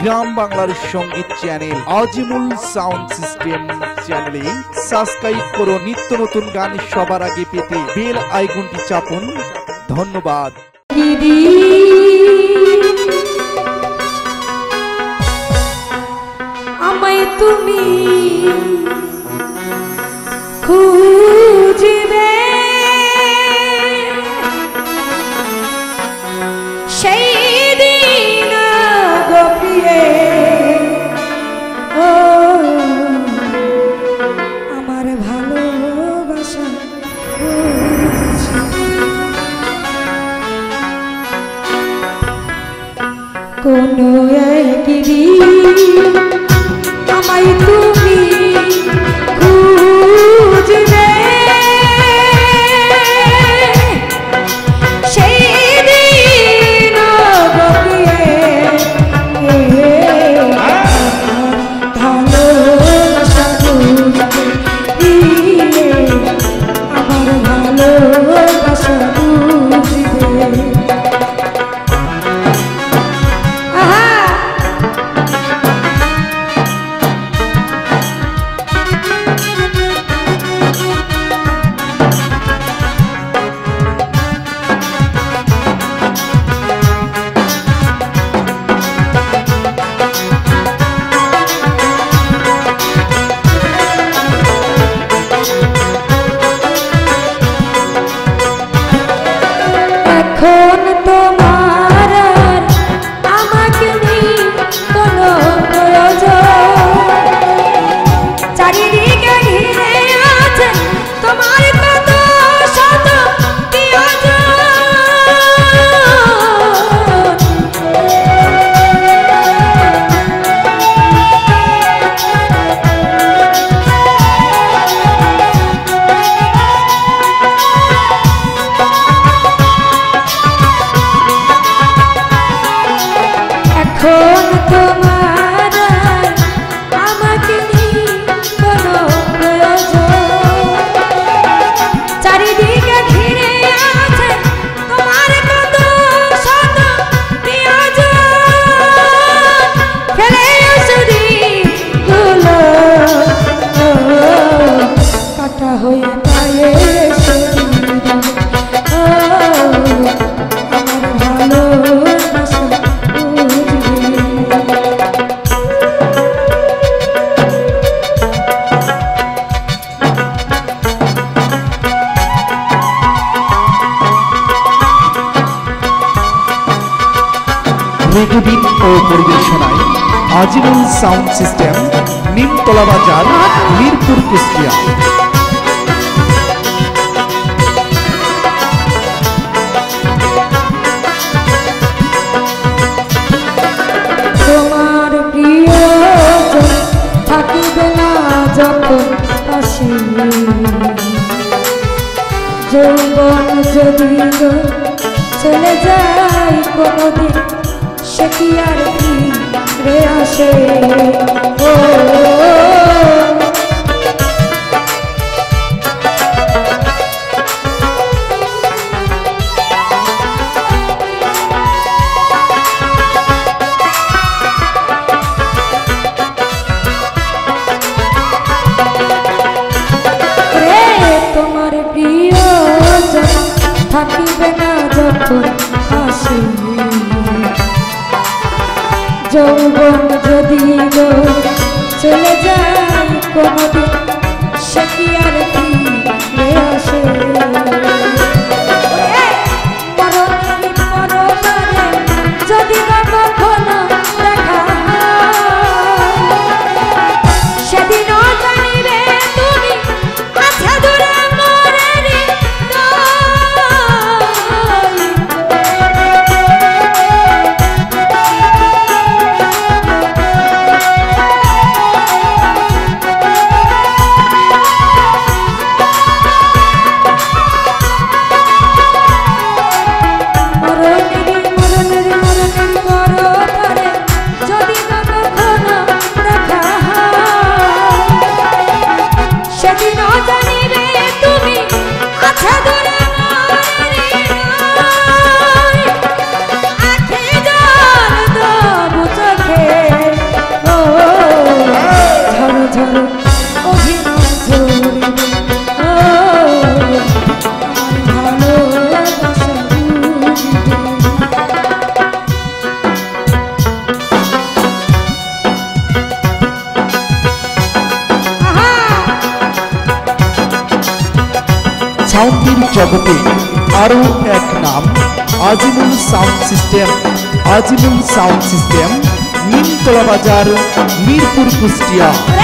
গ্রাম বাংলার সঙ্গীত channel Azimul sound system চ্যানেলে সাবস্ক্রাইব করুন। নিত্য নতুন গান সবার আগে পেতে বেল আইকনটি চাপুন। ধন্যবাদ। আমায় তুমি খুঁজবে সেই দিন গপিয়ে ও আমার ভালোবাসা কোনো একদিন আমায় তুমি খুঁজবে সেই দিন গপিয়ে ভালোবাসা বুঝবে আমার ভালোবাসা বুঝবে। এখন তোমার আমাকে নেই কোনো প্রয়োজন, চারিদিকে ঘিরে আছে তোমার কত শত প্রিয়জন। এখন তোমার আমাকে নেই কোনো প্রয়োজন, চারিদিকে ঘিরে আছে তোমার কত শত প্রিয়জন। ফেলে সুদিগুলো কাটা হয়ে পায়ে আমার ভালোবাসা রেকর্ডিং ও পরিবেশনায় আজিমুল সাউন্ড সিস্টেম, নিমতলা বাজার, মিরপুর, কুষ্টিয়া। তোমার প্রিয়জন থাকিবে না যখন পাশে, যৌবন যদি চলে যায় কোনদিন সে কি আর ফিরে আসে। ও তোমার প্রিয়জন থাকিবে না যখন আসে, যৌবন যদি চলে যায় কোনদিন সে কি আর ফিরে আসে। যদি কখনো দেখা সেদিনও জানিবে তুমি আচ্ছা দূরে সাউন্ডের জগতে আরো এক নাম Azimul sound system. Azimul sound system, Nimtala Bazar, Mirpur, Kushtia.